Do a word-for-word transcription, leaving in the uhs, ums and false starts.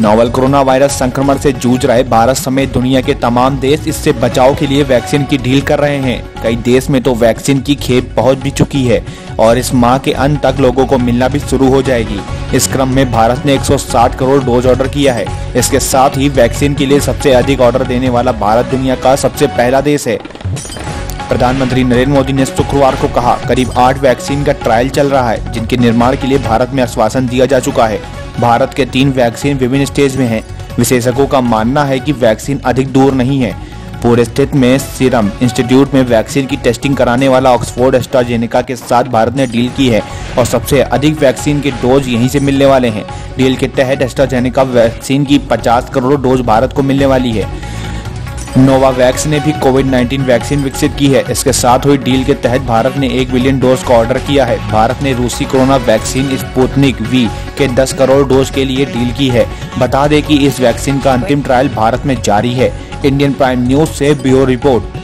Novel corona virus संक्रमण से जूझ रहे भारत समेत दुनिया के तमाम देश इससे बचाव के लिए वैक्सीन की ढील कर रहे हैं। कई देश में तो वैक्सीन की खेप पहुंच भी चुकी है और इस माह के अंत तक लोगों को मिलना भी शुरू हो जाएगी। इस क्रम में भारत ने एक सौ साठ करोड़ डोज ऑर्डर किया है। इसके साथ ही वैक्सीन के लिए सबसे अधिक ऑर्डर देने वाला भारत दुनिया का सबसे पहला देश है। प्रधानमंत्री नरेंद्र मोदी ने शुक्रवार को कहा, करीब आठ वैक्सीन का ट्रायल चल रहा है, जिनके निर्माण के लिए भारत में आश्वासन दिया जा चुका है। भारत के तीन वैक्सीन विभिन्न स्टेज में हैं। विशेषज्ञों का मानना है कि वैक्सीन अधिक दूर नहीं है। पूरे स्थिति में सीरम इंस्टीट्यूट में वैक्सीन की टेस्टिंग कराने वाला ऑक्सफोर्ड एस्ट्राजेनेका के साथ भारत ने डील की है और सबसे अधिक वैक्सीन के डोज यहीं से मिलने वाले हैं। डील के तहत एस्ट्राजेनेका वैक्सीन की पचास करोड़ डोज भारत को मिलने वाली है। नोवावैक्स ने भी कोविड नाइन्टीन वैक्सीन विकसित की है। इसके साथ हुई डील के तहत भारत ने एक बिलियन डोज का ऑर्डर किया है। भारत ने रूसी कोरोना वैक्सीन स्पुतनिक वी के दस करोड़ डोज के लिए डील की है। बता दें कि इस वैक्सीन का अंतिम ट्रायल भारत में जारी है। इंडियन प्राइम न्यूज से ब्यूरो रिपोर्ट।